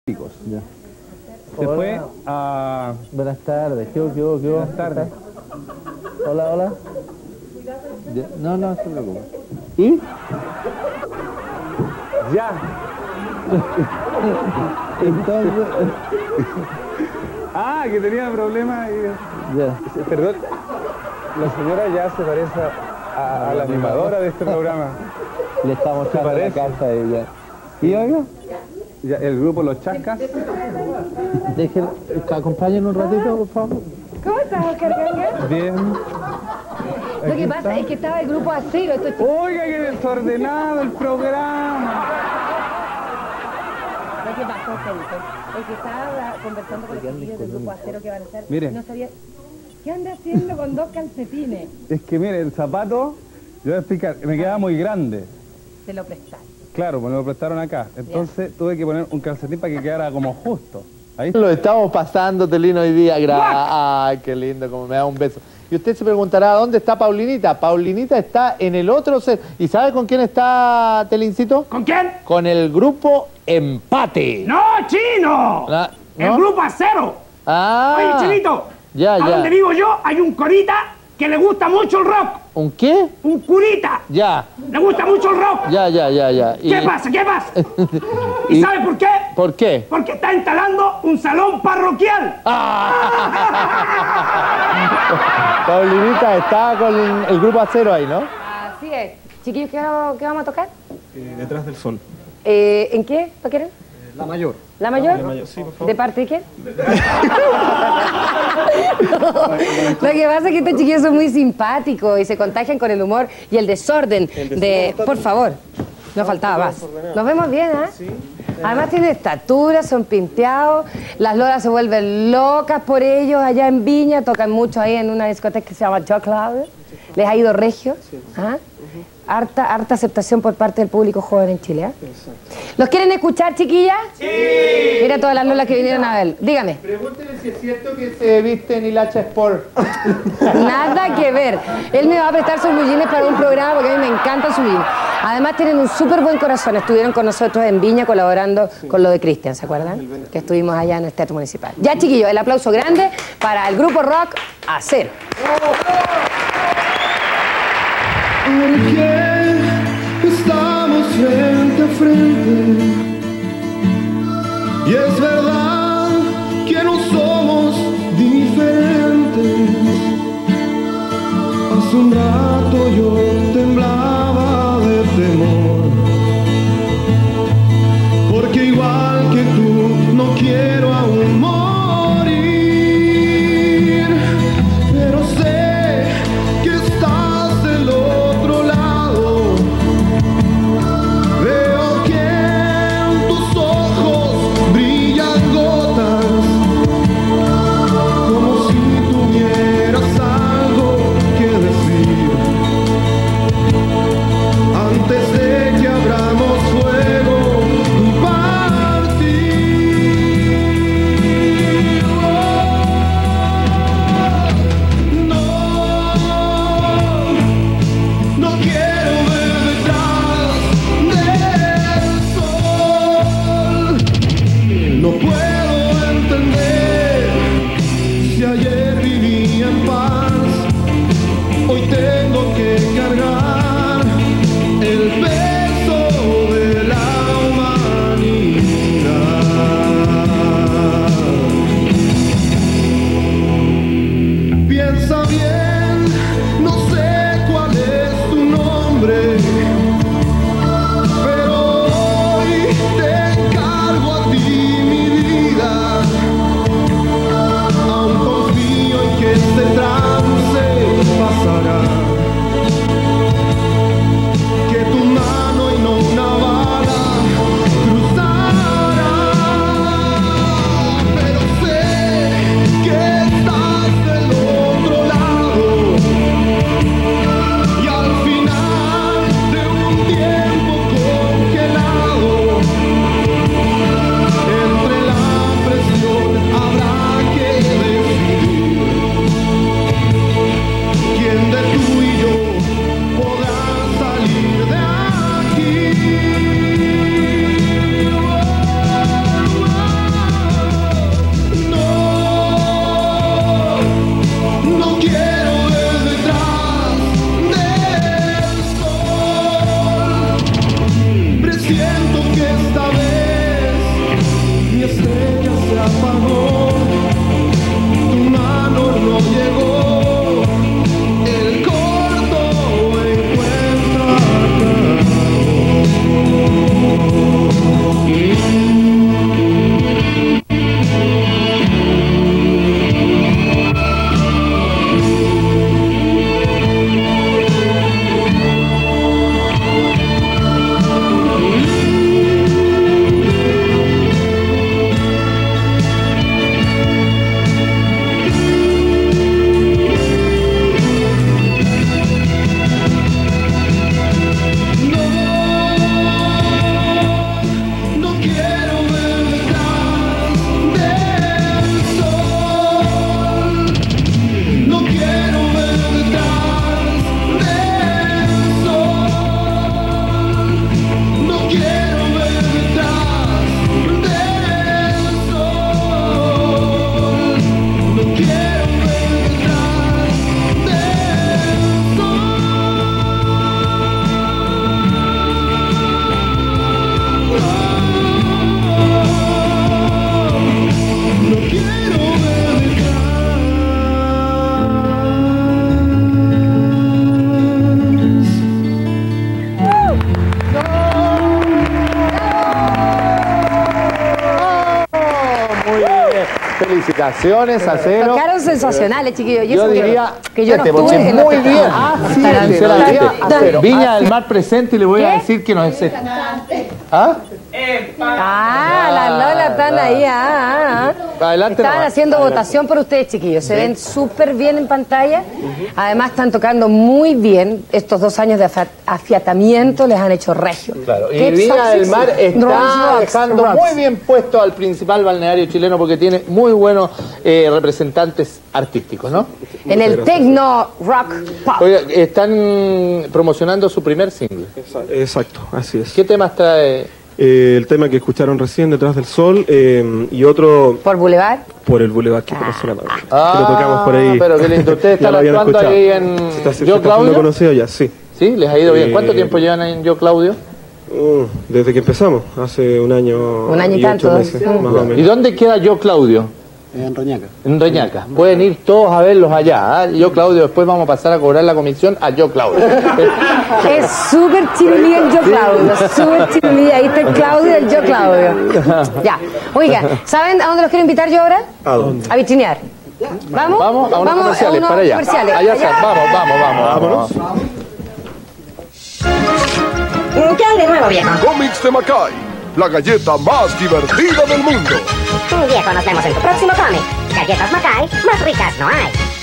Ya. Se Hola. fue a... Buenas tardes, ¿qué hubo? Buenas tardes. Hola, hola. Ya. No, no se preocupe. ¿Y? Ya. Entonces... Ah, que tenía problemas y... Ya. Perdón, la señora ya se parece a la animadora de este programa. Le estamos echando la parece? carta a ella. ¿Y oiga? Ya, el grupo Los Chascas. Dejen, acompáñenos un ratito, por favor. ¿Cómo estás, Oscar Ganga? Bien. Lo que pasa es que estaba el grupo Acero, estos chicos. Oiga, que desordenado el programa. Lo que pasó, Oscarito, es que estaba conversando con los chiquillos del grupo Acero que van a estar. Mire. No sabía. ¿Qué anda haciendo con dos calcetines? Es que mire, el zapato, yo voy a explicar, me quedaba muy grande. Se lo prestaron. Claro, pues me lo prestaron acá. Entonces tuve que poner un calcetín para que quedara como justo. Ahí. Lo estamos pasando, Telino, hoy día. Ay, qué lindo, como me da un beso. Y usted se preguntará, ¿dónde está Paulinita? Paulinita está en el otro set. ¿Y sabe con quién está, Telincito? ¿Con quién? Con el grupo Empate. ¡No, Chino! ¿No? El grupo Acero. Ah. Oye, Chinito, Ya, a ya. donde vivo yo hay un curita que le gusta mucho el rock. ¿Un qué? Un curita. Ya, Le gusta mucho el rock. ya. Y- ¿Qué pasa? ¿Qué pasa? ¿Y y- sabe por qué? ¿Por qué? Porque está instalando un salón parroquial. Paulinita está con el grupo Acero ahí, ¿no? Así es. Chiquillos, ¿qué vamos a tocar? Detrás del sol. ¿En qué? ¿Lo quieren? La mayor. ¿La mayor? La mayor, sí, por favor. ¿De parte de quién? Lo que pasa es que estos chiquillos son muy simpáticos y se contagian con el humor y el desorden de... Por favor, no faltaba más. Nos vemos bien, ¿ah? Sí. Además tienen estatura, son pinteados, las loras se vuelven locas por ellos allá en Viña, tocan mucho ahí en una discoteca que se llama Joe Club. Les ha ido regio. ¿Ah? Harta aceptación por parte del público joven en Chile. ¿Ah? ¿Los quieren escuchar, chiquillas? ¡Sí! Mira todas las lolas que vinieron a ver. Dígame. Pregúntele si es cierto que se viste en Hilacha Sport. Nada que ver. Él me va a prestar sus blue jeans para un programa porque a mí me encantan sus jeans. Además tienen un súper buen corazón. Estuvieron con nosotros en Viña colaborando con lo de Cristian, ¿se acuerdan? Que estuvimos allá en el Teatro Municipal. Ya, chiquillos, el aplauso grande para el grupo rock Acero. Porque estamos frente a frente y es verdad que no somos diferentes. Hace un rato yo temblaba de temor, porque igual que tú no quiero aún morir, pero sé que estás del otro lado. Veo que en tus ojos brillan felicitaciones a Cero. Tocaron sensacionales, chiquillos. Y Yo eso diría que yo no este, porque estuve en la muy bien. Sinceramente. Cero. Viña del Mar presente y le voy a ¿Qué? decir que nos es... ¿Ah? Las Lolas están ahí. Adelante Estaban nomás. haciendo votación por ustedes, chiquillos. Se ven súper bien en pantalla. Además, están tocando muy bien. Estos 2 años de afiatamiento les han hecho regio. Claro, y Qué Viña del Mar está Rocks, dejando rocks. muy bien puesto al principal balneario chileno porque tiene muy buenos representantes artísticos, ¿no? En el techno rock pop. Oiga, están promocionando su primer single. Exacto, así es. ¿Qué temas trae? El tema que escucharon recién, Detrás del Sol, y otro Por Boulevard. por el Boulevard que está sonando. Que Ah, lo tocamos por ahí. pero qué lindo. Ustedes Ya están lo habían actuando escuchado. ahí en Se está Yo, Claudio. haciendo conocido ya, sí. ¿Sí? ¿Les ha ido bien? ¿Cuánto tiempo llevan en Yo, Claudio? Desde que empezamos, hace un año, Un año y tanto, 8 meses, más o ¿Y menos. dónde queda Yo, Claudio? En Reñaca. En Reñaca. Pueden ir todos a verlos allá. Yo, Claudio, después vamos a pasar a cobrar la comisión a Yo, Claudio. Es súper chirulí el Yo Claudio. Súper chirulí. Ahí está el Claudio y el Yo Claudio. Ya. Oiga, ¿saben a dónde los quiero invitar yo ahora? ¿A dónde? A vitrinear. ¿Vamos? Vamos a unos comerciales, unos para allá. comerciales. Allá está. Vamos. ¿Qué hay de nuevo, viejo? Cómics de Macay, la galleta más divertida del mundo. Viejo, nos vemos en tu próximo cómic. Galletas Macay, más ricas no hay.